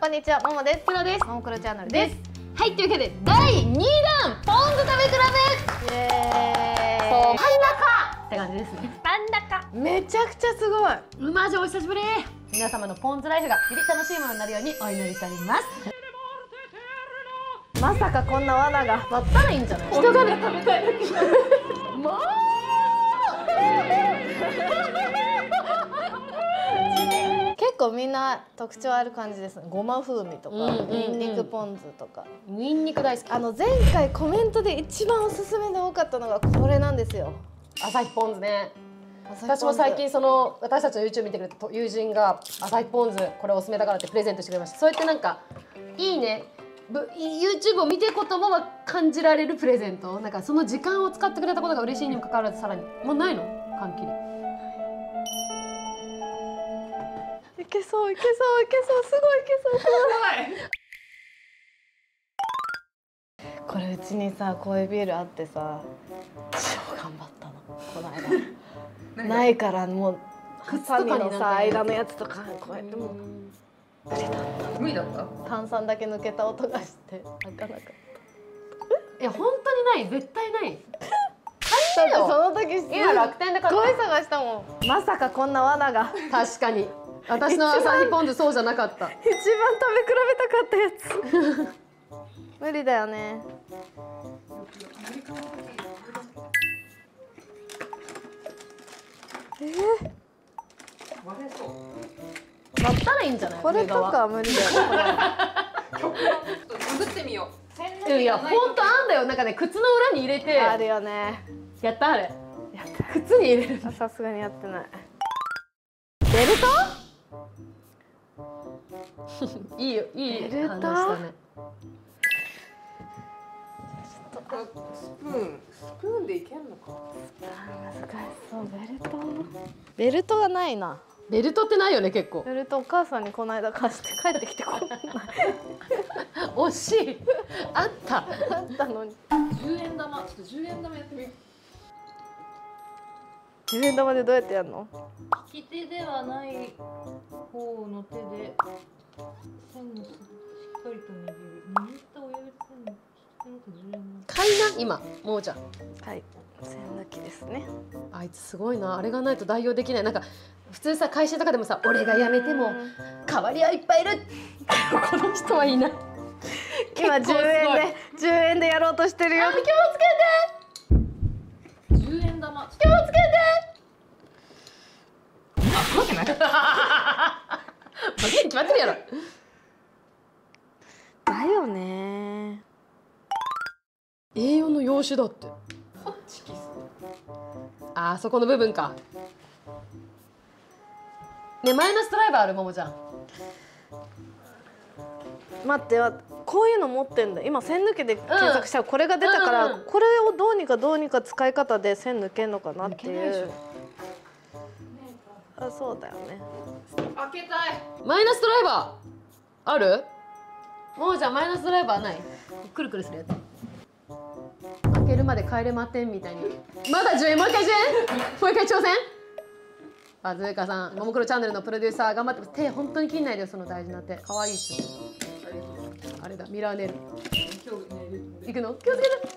こんにちは、ももです。 プロです。 ももクロチャンネルです。 はい、というわけで第2弾ポン酢食べ比べ。 イエーイ。 そう、パンダカって感じですね。パンダカ。 めちゃくちゃすごい。 うまじお久しぶり。皆様のポン酢ライフがより楽しいものになるようにお祈りしております。 まさかこんな罠が割ったらいいんじゃない？人がね食べたいだけ。もう。 結構みんな特徴ある感じですね。ごま風味とか、ニンニクポン酢とか。 ニンニク大好き。 前回コメントで一番おすすめで多かったのがこれなんですよ。 朝日ポン酢ね。私も最近私たちの YouTube 見てくれた友人が朝日ポン酢これおすすめだからってプレゼントしてくれました。そうやってなんかいいね。YouTube を見てることも感じられるプレゼント。なんかその時間を使ってくれたことが嬉しいにもかかわらずさらにもうないの？缶切り。 いけそういけそういけそう、すごいいけそう。これうちにさ、こういうビールあってさ、超頑張ったのこの間。ないからもうハサミのさ間のやつとかこうやってもう無理だった。炭酸だけ抜けた音がして開かなかった。 いや本当にない、絶対ない。 だってその時今楽天で買った。 すごい探したもん。まさかこんな罠が。 確かに。私の朝日ポン酢そうじゃなかった。 一番食べ比べたかったやつ。無理だよね。 割ったらいいんじゃない？ これとかは無理だよね。 ググってみよう。 いや本当あんだよ。なんかね靴の裏に入れて。 あるよね。 やったあれ。 やった。 靴に入れる。 さすがにやってない。ベルト？ いいよ、いいベルト？ 話だね。 スプーンでいけんのか。 難しそう。ベルトがないな。 ベルトってないよね結構。 ベルトお母さんにこの間貸して帰ってきてこんな。 惜しい。あった。 あったのに。 10円玉、ちょっと10円玉やってみる。 10円玉でどうやってやるの？ 利き手ではない方の手で線のしっかりと握る。握った親指と線の10円玉。 買いな今もうちゃん。 はい。線抜きですね。 あいつすごいな。あれがないと代用できない。なんか普通さ会社とかでもさ俺が辞めても代わりはいっぱいいる。この人はいいな。 今10円でやろうとしてるよ。 気をつけて。 10円玉。 気をつけて。 あ、わけない。 負けに決まってるやろ。 だよね。 栄養の用紙だって。 ホッチキス。 あそこの部分か。ね、マイナスドライバーあるももちゃん。 待って、こういうの持ってんだ。今線抜きで検索したらこれが出たから、これをどうにか使い方で線抜けんのかなっていう。あ、そうだよね。 開けたい。 マイナスドライバーある？ももちゃんマイナスドライバーない？くるくるするやつ。開けるまで帰れまてんみたいに。まだ10円、もう一回10円。もう一回挑戦。バズーカさん、ももクロチャンネルのプロデューサー頑張ってます。手本当に切んないでよ、その大事な手。可愛いっすよ。あれだ、ミラーネイル。行くの？気をつけて。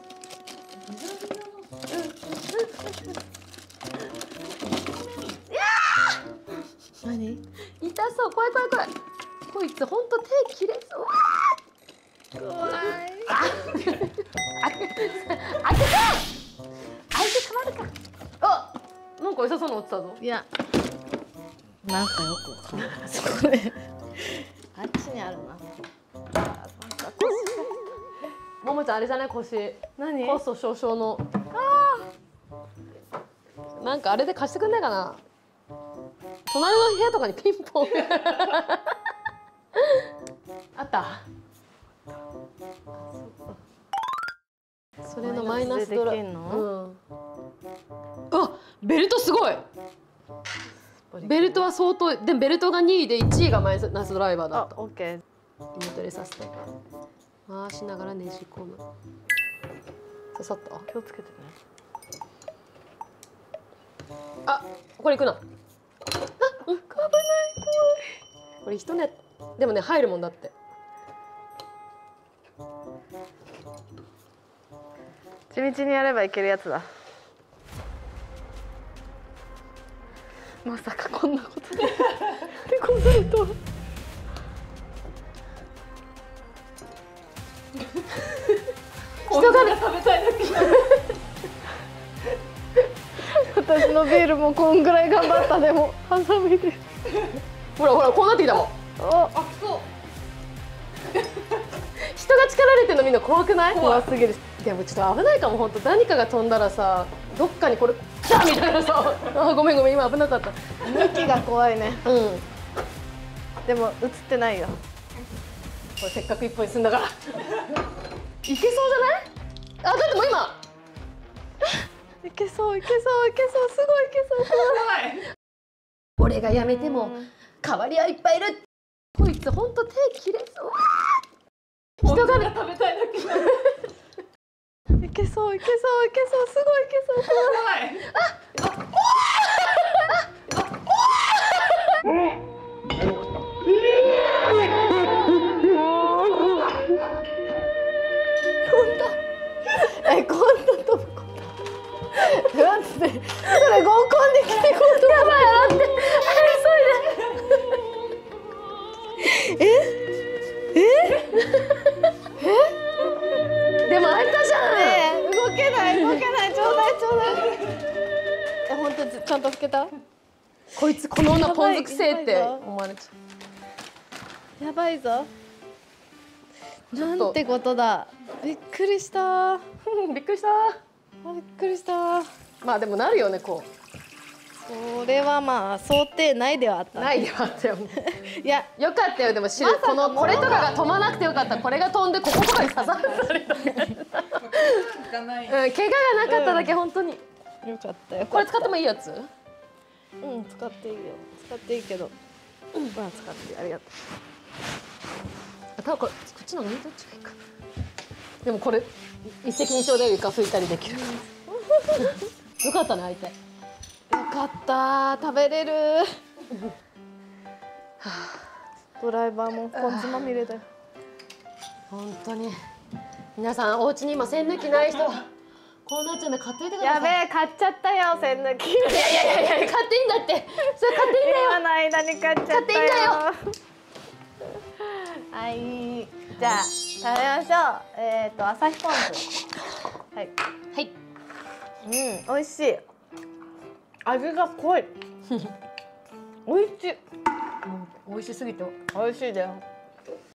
何？ 痛そう、怖い怖い怖い。こいつ本当手切れそう。 怖い。 開けて。開けて変わるか。あ、なんか良さそうなの落ちたぞ。 いや、なんかよくわかんない。それあっちにあるな。 ももちゃんあれじゃない腰。 何？ コスト少々の。なんかあれで貸してくんないかな。隣の部屋とかにピンポン。あった。それのマイナスドライバー。あ、ベルトすごい。ベルトは相当でもベルトが2位で1位がマイナスドライバーだった。 オッケー。 イメトレさせて回しながらねじ込む。刺さった？ 気をつけてね。 あ、これいくな。あ、危ない。これ一ネでもね入るもんだって。 地道にやればいけるやつだ。まさかこんなことで手こずるとは。 人がね食べたいだけ。 私のビールもこんぐらい頑張ったでもハサミで。 ほらほらこうなってきたもん。 あ、 あ、そう。 人が力入れてるのみんな怖くない？ 怖すぎる。 でもちょっと危ないかも本当。何かが飛んだらさ、どっかにこれ来たみたいなさ。あごめんごめん今危なかった。 向きが怖いね。 うん。 でも映ってないよ。 これせっかく一本にすんだから。いけそうじゃない？あだってもう今。 いけそういけそういけそう、すごいいけそう。 怖い。 俺がやめても代わりはいっぱいいる。こいつ本当手切れそう。人がね食べたいだけ。 いけそういけそういけそう、すごいいけそう。 怖い。 え、こんなとこ。待って、それ合コンで来てことやばい、待って、 でも開いたじゃん。 ねえ、動けない動けない、ちょうだいちょうだい。え、本当ちゃんと拭けた？ こいつこの女ポン酢くせえってやばい思われちゃやばいぞ。 ちょっとなんてことだ。びっくりした。 う。びっくりした。 びっくりした。 まあでもなるよねここれはまあ想定内ではあった。 う。ないではあったよね。 いや、 よかったよでも知る、 まさかこのこれとかが飛ばなくてよかった。これが飛んでこことかに刺さる。 がない。 うん、怪我がなかっただけ本当に。 よかったよ。 これ使ってもいいやつ？ うん、使っていいよ。使っていいけど。まあ使ってありがとあ、多分これこっちの方がいいどっちがいいか。でもこれ一石二鳥で床拭いたりできる。よかったね相手。 う。よかった。食べれる。ドライバーもこんつまみれだよ。 本当に皆さんお家に今栓抜きない人はこうなっちゃうんで買っといてください。 やべえ、買っちゃったよ、栓抜き。 いや買っていいんだってそれ買っていいんだよ。 今の間に買っちゃったよ。 買っていいんだよ。 はい、じゃあ食べましょう。朝日ポン酢。はい。 はい。 うん、美味しい。味が濃い。美味しい。 美味しすぎて美味しいだよ。